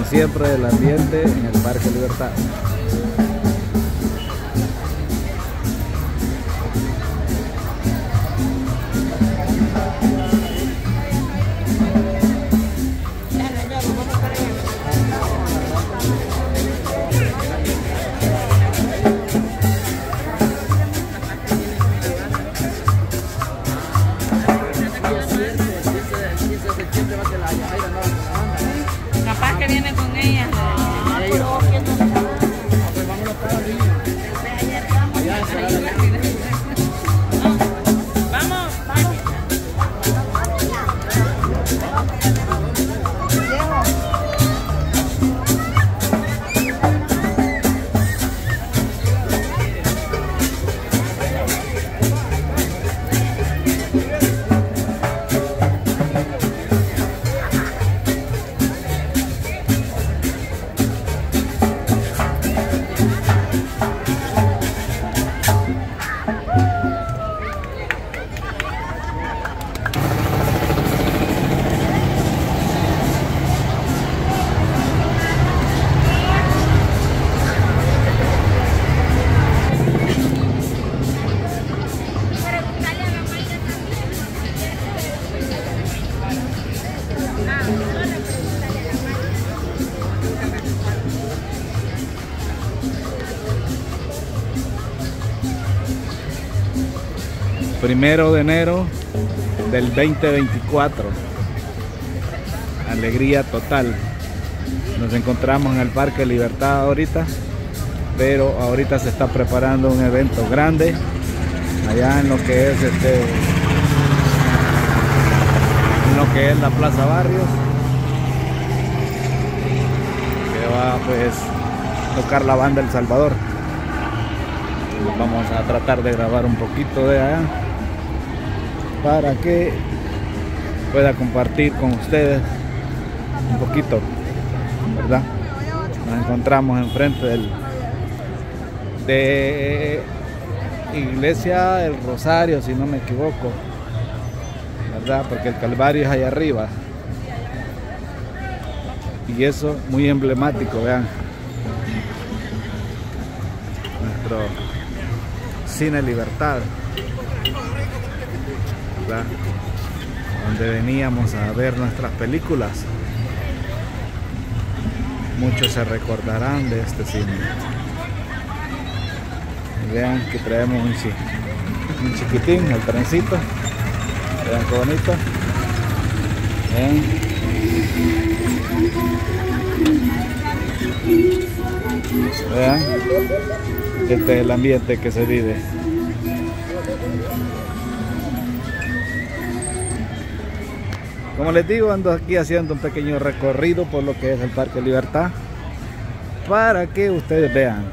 como siempre, el ambiente en el Parque Libertad. Capaz que viene con ella. Vamos. Primero de enero del 2024. Alegría total. Nos encontramos en el Parque Libertad ahorita, pero ahorita se está preparando un evento grande allá en lo que es la Plaza Barrios, que va pues a tocar la banda El Salvador. Vamos a tratar de grabar un poquito de allá para que pueda compartir con ustedes un poquito, ¿verdad? Nos encontramos enfrente de Iglesia del Rosario, si no me equivoco, ¿verdad? Porque el Calvario es allá arriba. Y eso muy emblemático, vean. Nuestro Cine Libertad, ¿verdad? Donde veníamos a ver nuestras películas. Muchos se recordarán de este cine. Y vean que traemos un chiquitín, el trencito. Vean qué bonito. Vean. Este es el ambiente que se vive. Como les digo, ando aquí haciendo un pequeño recorrido por lo que es el Parque Libertad para que ustedes vean,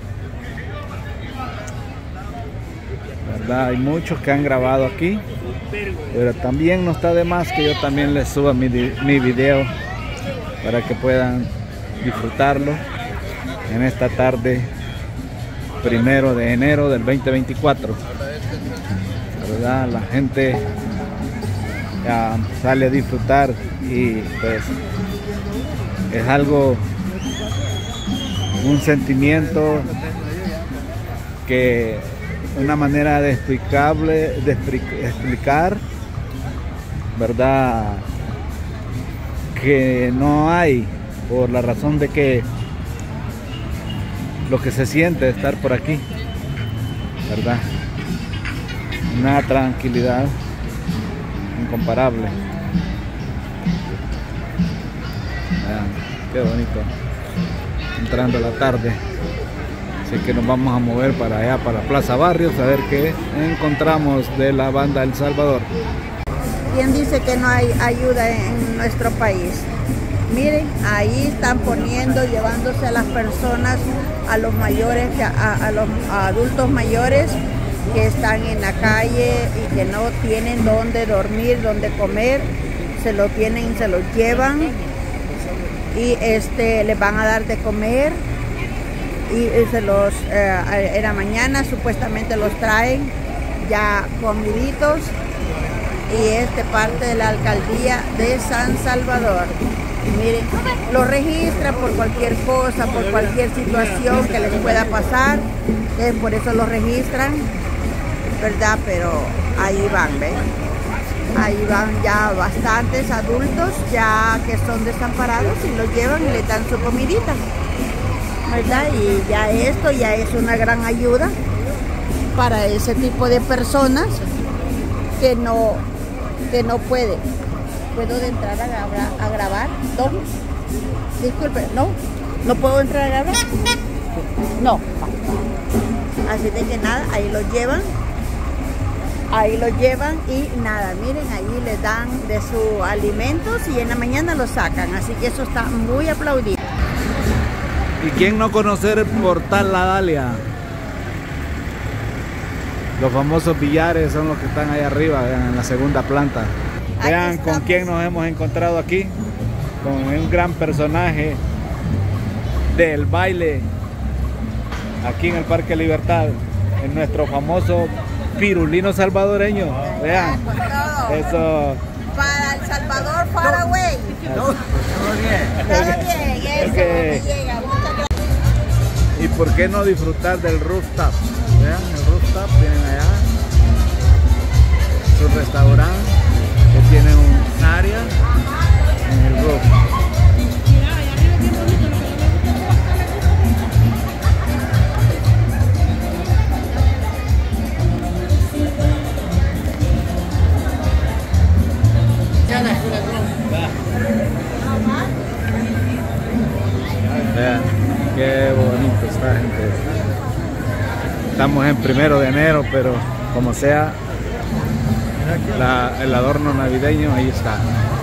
¿verdad? Hay muchos que han grabado aquí, pero también no está de más que yo también les suba mi video para que puedan disfrutarlo en esta tarde 1 de enero del 2024, ¿verdad? La gente ya sale a disfrutar y pues es algo, un sentimiento que una manera de explicar, ¿verdad? Que no hay, por la razón de que lo que se siente de estar por aquí, ¿verdad? Una tranquilidad incomparable. Vean, qué bonito. Entrando la tarde. Así que nos vamos a mover para allá, para la Plaza Barrios, a ver qué encontramos de la banda El Salvador. ¿Quién dice que no hay ayuda en nuestro país? Miren, ahí están poniendo, llevándose a las personas, a los mayores, a los adultos mayores que están en la calle y que no tienen dónde dormir, dónde comer, se los llevan y les van a dar de comer y en la mañana supuestamente los traen ya comiditos y parte de la alcaldía de San Salvador. Y miren, lo registran por cualquier cosa, por cualquier situación que les pueda pasar, por eso lo registran, ¿verdad? Pero ahí van, ¿ven? Ahí van ya bastantes adultos ya que son desamparados y los llevan y les dan su comidita, ¿verdad? Y ya esto ya es una gran ayuda para ese tipo de personas que no pueden. ¿Puedo entrar a grabar? No. Disculpe, no puedo entrar a grabar. No. Así de que nada, ahí los llevan. Ahí los llevan y nada, miren, ahí les dan de sus alimentos y en la mañana los sacan. Así que eso está muy aplaudido. ¿Y quién no conocer el portal La Dalia? Los famosos billares son los que están ahí arriba, vean, en la segunda planta. Vean con quién nos hemos encontrado aquí. Con un gran personaje del baile aquí en el Parque Libertad, en nuestro famoso pirulino salvadoreño. Vean, eso. Para El Salvador, far away. Todo bien, eso me llega. Muchas gracias. ¿Y por qué no disfrutar del rooftop? Vean, el rooftop, tienen allá su restaurante que tiene un área en el roof. Vean, qué bonito está, gente. Estamos en 1 de enero, pero como sea, el adorno navideño ahí está.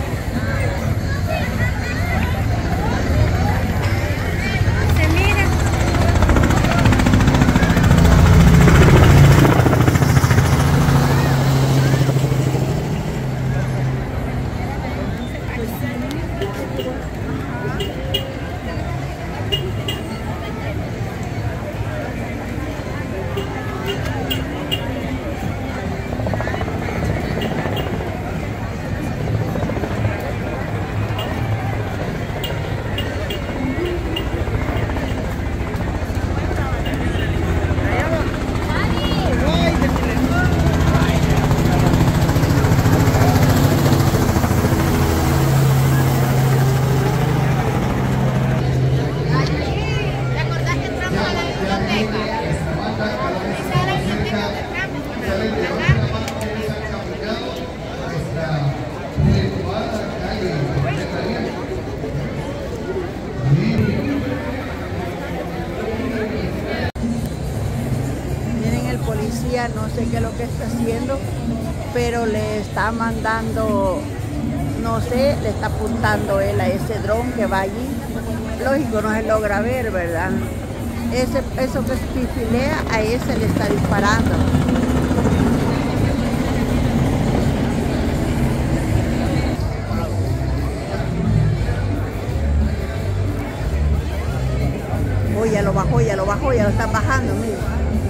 No sé qué es lo que está haciendo, pero le está mandando, no sé, le está apuntando él a ese dron que va allí. Lógico, no se logra ver, ¿verdad? Eso que pifilea, a ese le está disparando. Oh, ya lo bajó, ya lo están bajando, mira.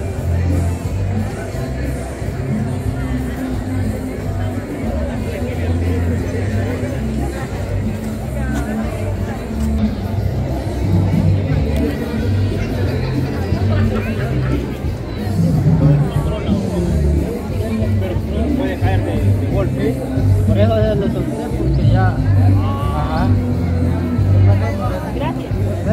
Por eso lo solté, porque ya. Ajá. Gracias.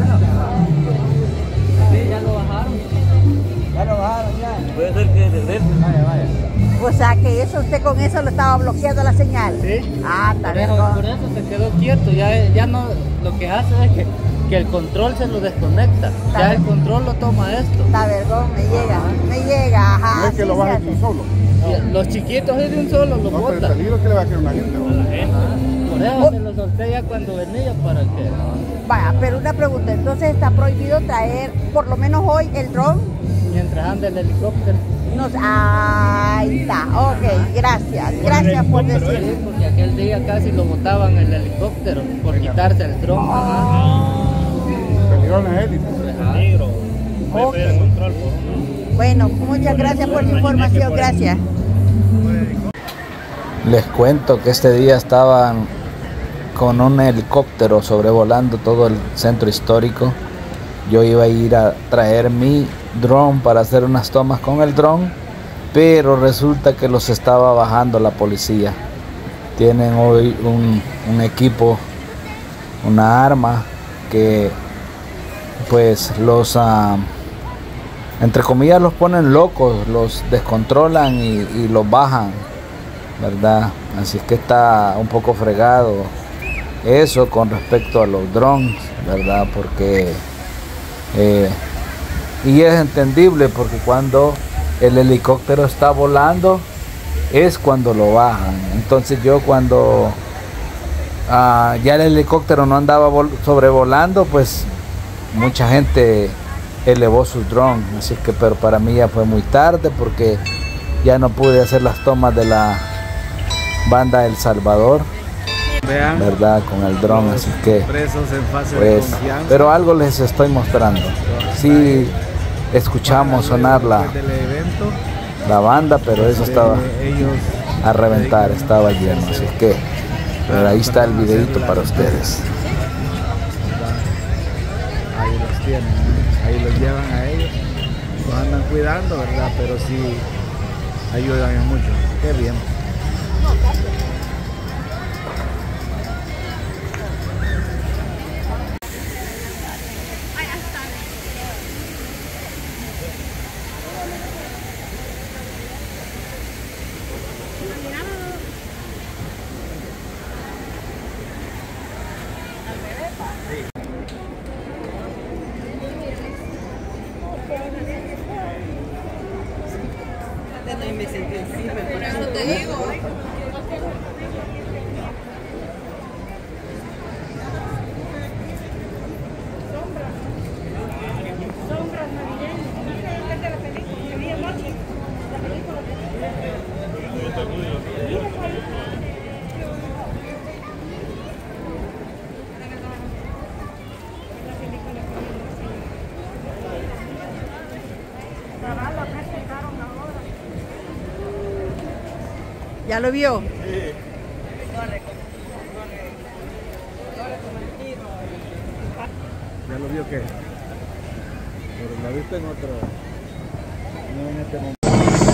Sí, ya lo bajaron. Ya lo bajaron, ya. Puede ser que desde. Vaya. O sea que eso, usted con eso lo estaba bloqueando la señal. Sí. Ah, está bien. Por eso se quedó quieto. Ya no, lo que hace es que el control se lo desconecta. Ya el control lo toma esto. Está vergón, me llega, ajá. No es que lo baje de un solo. Los chiquitos es de un solo, lo No, pero el botan. peligro que le va a hacer a una gente. ¿No? A la gente. Por eso se lo solté ya cuando venía para que. Vaya, pero una pregunta, entonces está prohibido traer, por lo menos hoy, el dron. Mientras anda el helicóptero. No, ahí está, ok, gracias por decirlo. Sí, porque aquel día casi lo botaban el helicóptero por quitarse el dron. Peligroso en élite. Negro. Okay. Bueno, muchas gracias por la información, gracias. Les cuento que este día estaban con un helicóptero sobrevolando todo el centro histórico. Yo iba a ir a traer mi dron para hacer unas tomas con el dron, pero resulta que los estaba bajando la policía. Tienen hoy un equipo, una arma que pues los entre comillas los ponen locos, los descontrolan y los bajan, ¿verdad? Así que está un poco fregado eso con respecto a los drones, ¿verdad? Porque y es entendible, porque cuando el helicóptero está volando es cuando lo bajan. Entonces yo cuando ya el helicóptero no andaba sobrevolando, pues mucha gente elevó sus drones, así que pero para mí ya fue muy tarde, porque ya no pude hacer las tomas de la banda El Salvador, Vean, verdad, con el dron, así que presos en fase de pues, confianza. pero algo les estoy mostrando. Sí escuchamos sonar Después del evento, la banda, pero eso estaba ellos a reventar, estaba lleno, así que pero ahí está el videito para ustedes. ahí los tienen, ahí los llevan a ellos, los andan cuidando, ¿verdad? Pero sí ayudan en mucho. Qué bien. ¿Ya lo vio? ¿Ya lo vio qué? Pero la viste en otro. No en este momento.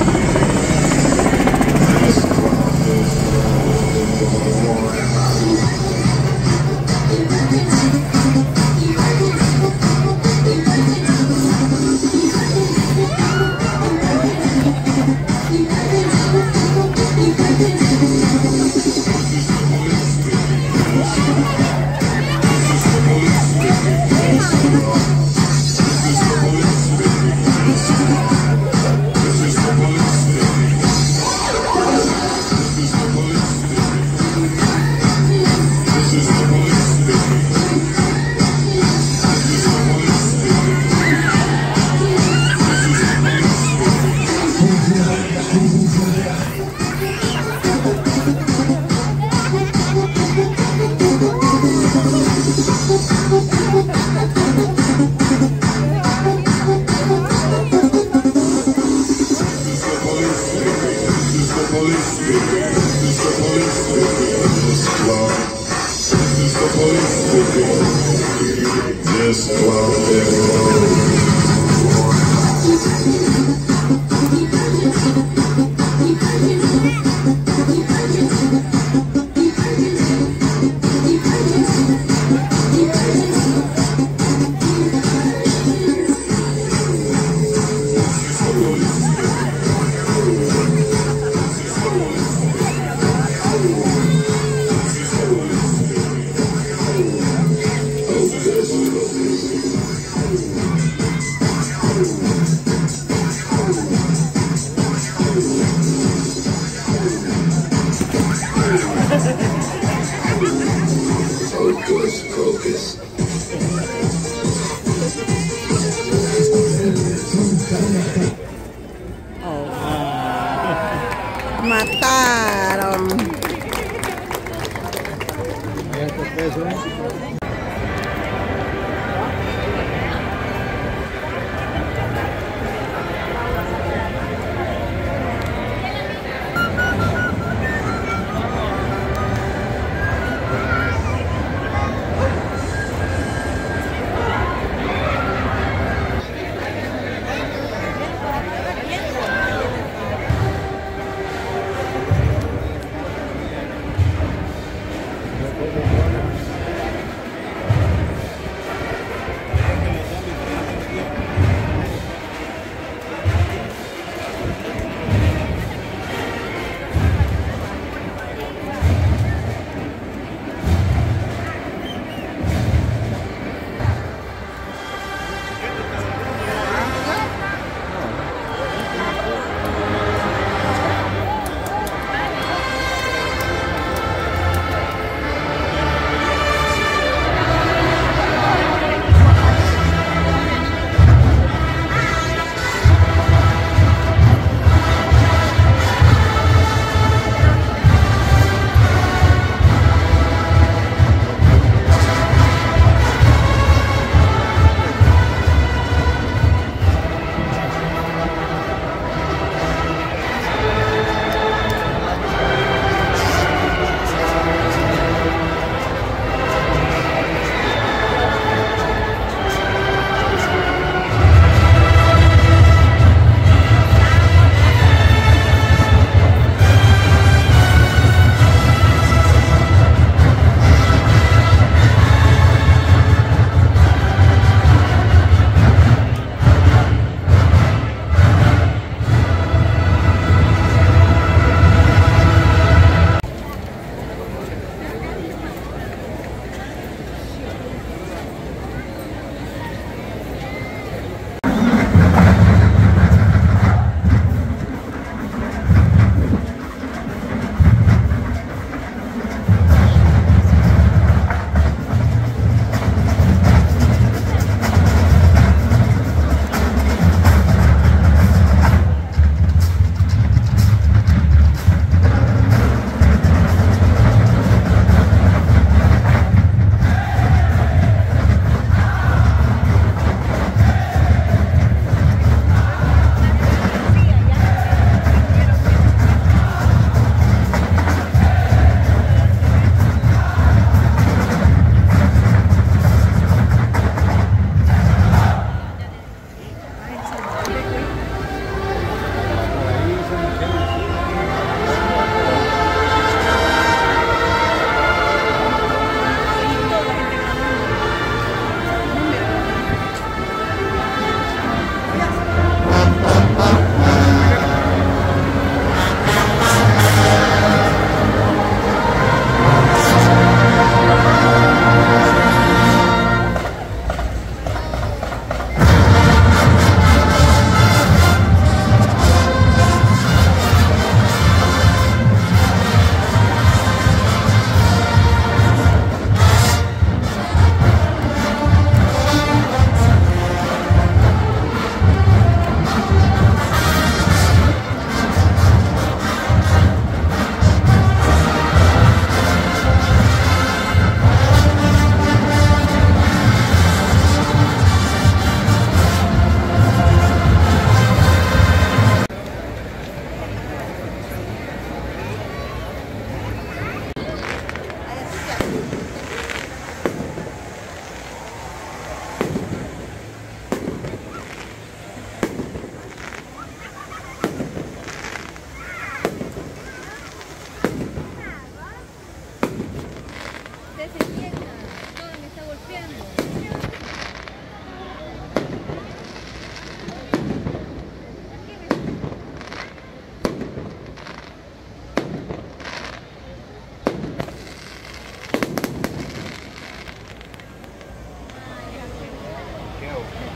Mataron.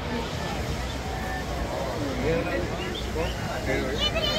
Piedra,